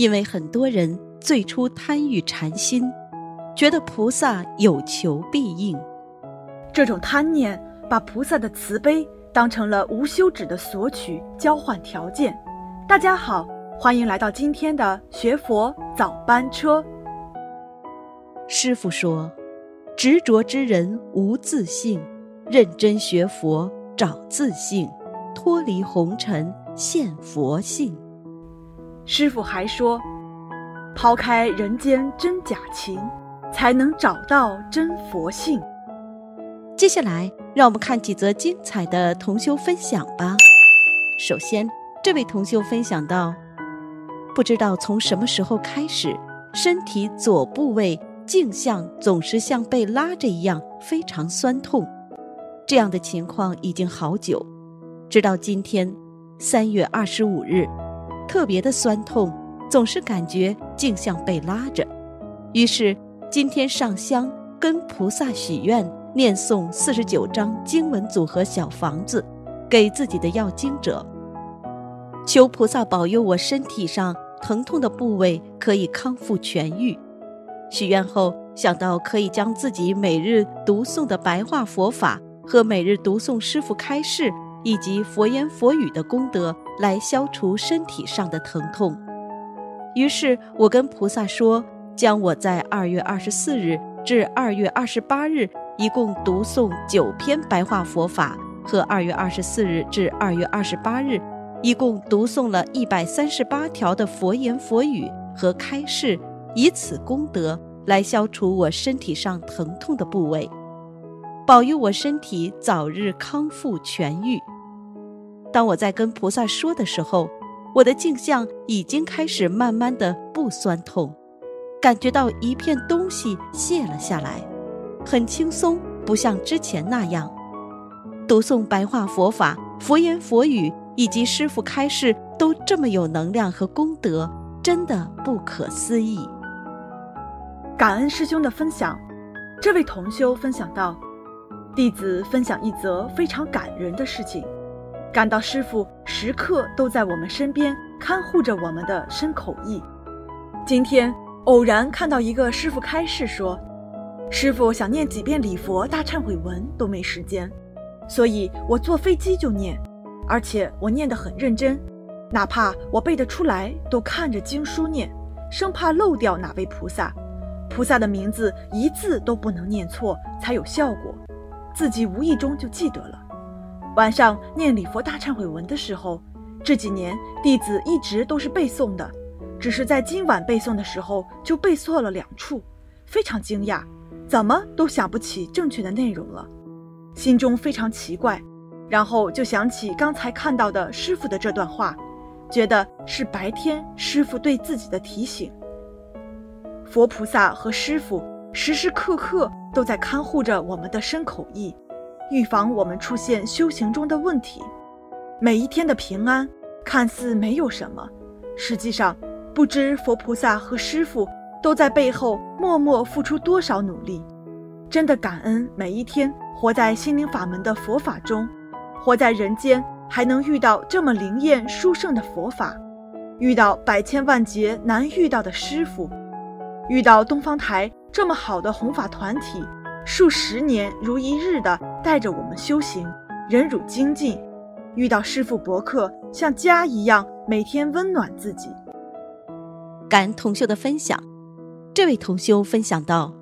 因为很多人最初贪欲禅心，觉得菩萨有求必应， 这种贪念把菩萨的慈悲当成了无休止的索取交换条件。大家好，欢迎来到今天的学佛早班车。 师父说，执着之人无自性，认真学佛找自性，脱离红尘现佛性。 师父还说，抛开人间真假情，才能找到真佛性。 接下来让我们看几则精彩的同修分享吧。首先，这位同修分享到，不知道从什么时候开始，身体左部位镜像总是像被拉着一样非常酸痛，这样的情况已经好久，直到今天3月25日，特别的酸痛，总是感觉镜像被拉着。于是今天上香跟菩萨许愿，念诵49张经文组合小房子给自己的要经者，求菩萨保佑我身体上疼痛的部位可以康复痊愈。许愿后想到可以将自己每日读诵的白话佛法和每日读诵师父开示以及佛言佛语的功德来消除身体上的疼痛。于是我跟菩萨说，将我在2月24日至2月28日一共读诵9篇白话佛法，和2月24日至2月28日一共读诵了138条的佛言佛语和开示，以此功德来消除我身体上疼痛的部位，保佑我身体早日康复痊愈。当我在跟菩萨说的时候，我的镜像已经开始慢慢的不酸痛，感觉到一片东西卸了下来，很轻松，不像之前那样。读诵白话佛法、佛言佛语以及师父开示都这么有能量和功德，真的不可思议。 感恩师兄的分享。这位同修分享到，弟子分享一则非常感人的事情，感到师父时刻都在我们身边看护着我们的身口意。今天偶然看到一个师父开示说，师父想念几遍礼佛大忏悔文都没时间，所以我坐飞机就念，而且我念得很认真，哪怕我背得出来都看着经书念，生怕漏掉哪位菩萨，菩萨的名字一字都不能念错才有效果，自己无意中就记得了。晚上念礼佛大忏悔文的时候，这几年弟子一直都是背诵的，只是在今晚背诵的时候就背错了2处，非常惊讶，怎么都想不起正确的内容了，心中非常奇怪，然后就想起刚才看到的师父的这段话，觉得是白天师父对自己的提醒。佛菩萨和师父时时刻刻都在看护着我们的身口意，预防我们出现修行中的问题。每一天的平安看似没有什么，实际上不知佛菩萨和师父都在背后默默付出多少努力。真的感恩每一天活在心灵法门的佛法中，活在人间还能遇到这么灵验殊胜的佛法，遇到百千万劫难遇到的师父，遇到东方台这么好的弘法团体，数10年如一日的带着我们修行，忍辱精进，遇到师父博客像家一样每天温暖自己。 感恩同修的分享。这位同修分享到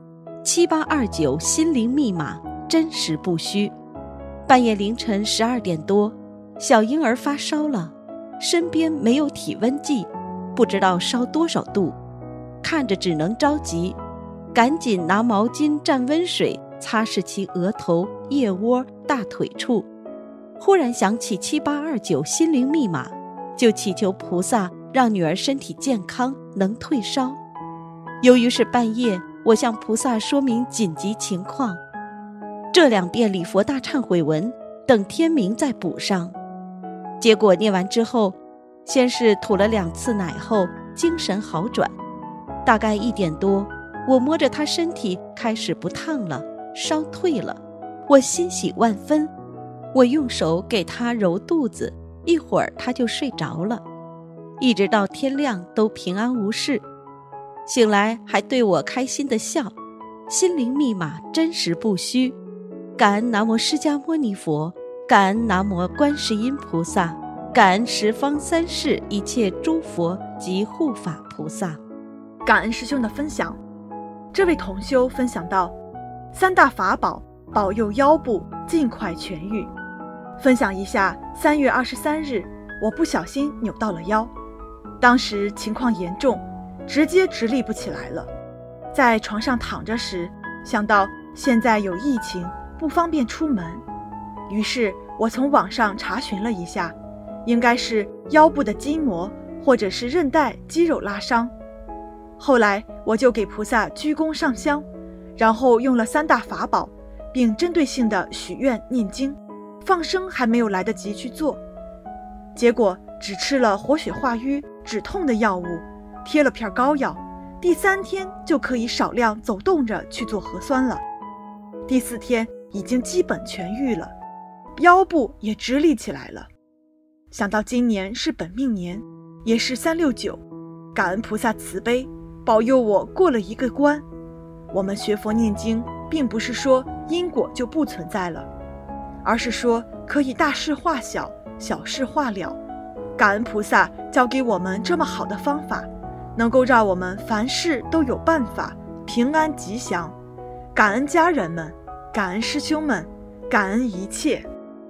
，7829心灵密码真实不虚。半夜凌晨12点多，小婴儿发烧了，身边没有体温计，不知道烧多少度，看着只能着急，赶紧拿毛巾蘸温水擦拭其额头、腋窝、大腿处。忽然想起7829心灵密码，就祈求菩萨让女儿身体健康，能退烧。由于是半夜，我向菩萨说明紧急情况，这2遍礼佛大忏悔文，等天明再补上。结果念完之后，先是吐了2次奶后，精神好转。大概1点多，我摸着他身体开始不烫了，烧退了，我欣喜万分。我用手给他揉肚子，一会儿他就睡着了。 一直到天亮都平安无事，醒来还对我开心地笑，心灵密码真实不虚。感恩南无释迦牟尼佛，感恩南无观世音菩萨，感恩十方三世一切诸佛及护法菩萨。 感恩师兄的分享。这位同修分享到，3大法宝保佑腰部尽快痊愈。分享一下，3月23日我不小心扭到了腰，当时情况严重，直接直立不起来了。在床上躺着时，想到现在有疫情，不方便出门，于是我从网上查询了一下，应该是腰部的筋膜或者是韧带肌肉拉伤。后来我就给菩萨鞠躬上香，然后用了3大法宝，并针对性的许愿念经，放生还没有来得及去做，结果只吃了活血化瘀止痛的药物，贴了片膏药，第3天就可以少量走动着去做核酸了。第4天已经基本痊愈了，腰部也直立起来了。想到今年是本命年，也是369，感恩菩萨慈悲，保佑我过了一个关。我们学佛念经，并不是说因果就不存在了，而是说可以大事化小，小事化了。感恩菩萨教给我们这么好的方法，能够让我们凡事都有办法，平安吉祥。感恩家人们，感恩师兄们，感恩一切。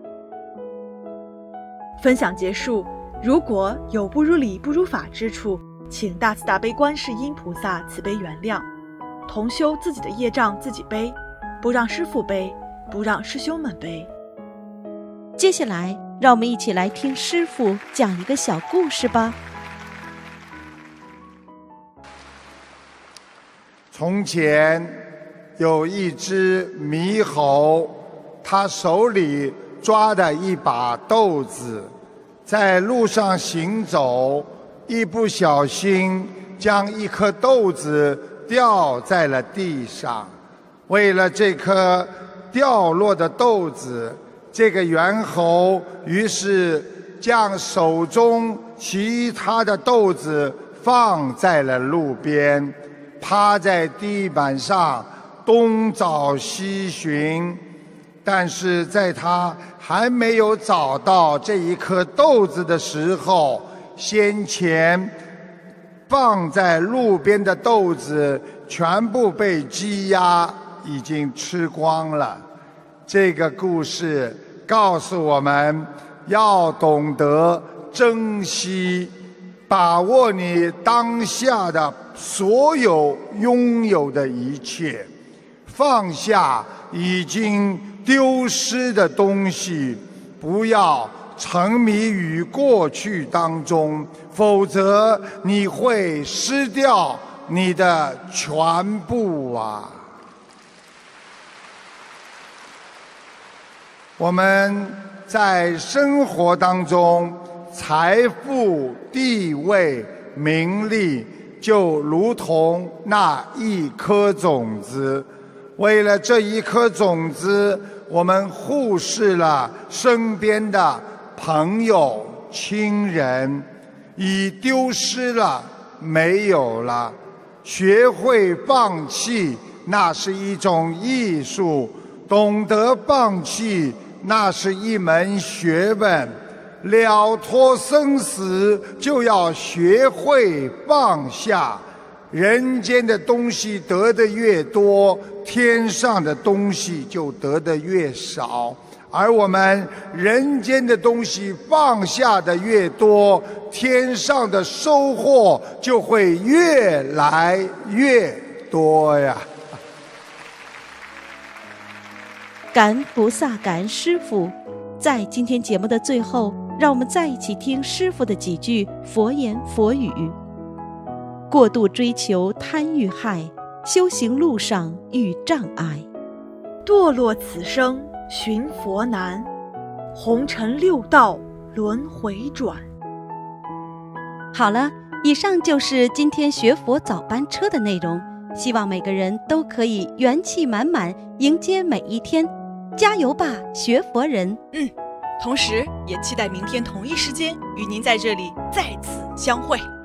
分享结束，如果有不如理不如法之处，请大慈大悲观世音菩萨慈悲原谅。同修自己的业障自己背，不让师父背，不让师兄们背。 接下来让我们一起来听师父讲一个小故事吧。 从前有一只猕猴，它手里抓着一把豆子，在路上行走，一不小心将一颗豆子掉在了地上。为了这颗掉落的豆子，这个猿猴于是将手中其他的豆子放在了路边，趴在地板上东找西寻。但是在他还没有找到这一颗豆子的时候，先前放在路边的豆子全部被鸡鸭已经吃光了。这个故事告诉我们，要懂得珍惜，把握你当下的所有拥有的一切，放下已经丢失的东西，不要沉迷于过去当中，否则你会失掉你的全部啊！我们在生活当中，财富、地位、名利，就如同那一颗种子。为了这一颗种子，我们忽视了身边的朋友、亲人，已丢失了，没有了。学会放弃，那是一种艺术；懂得放弃，那是一门学问。了脱生死，就要学会放下。人间的东西得的越多，天上的东西就得的越少。而我们人间的东西放下的越多，天上的收获就会越来越多呀。 感恩菩萨，感恩师父。在今天节目的最后，让我们再一起听师父的几句佛言佛语。过度追求贪欲害，修行路上遇障碍。 堕落此生寻佛难，红尘六道轮回转。 好了，以上就是今天学佛早班车的内容，希望每个人都可以元气满满迎接每一天，加油吧，学佛人！ 同时也期待明天同一时间与您在这里再次相会。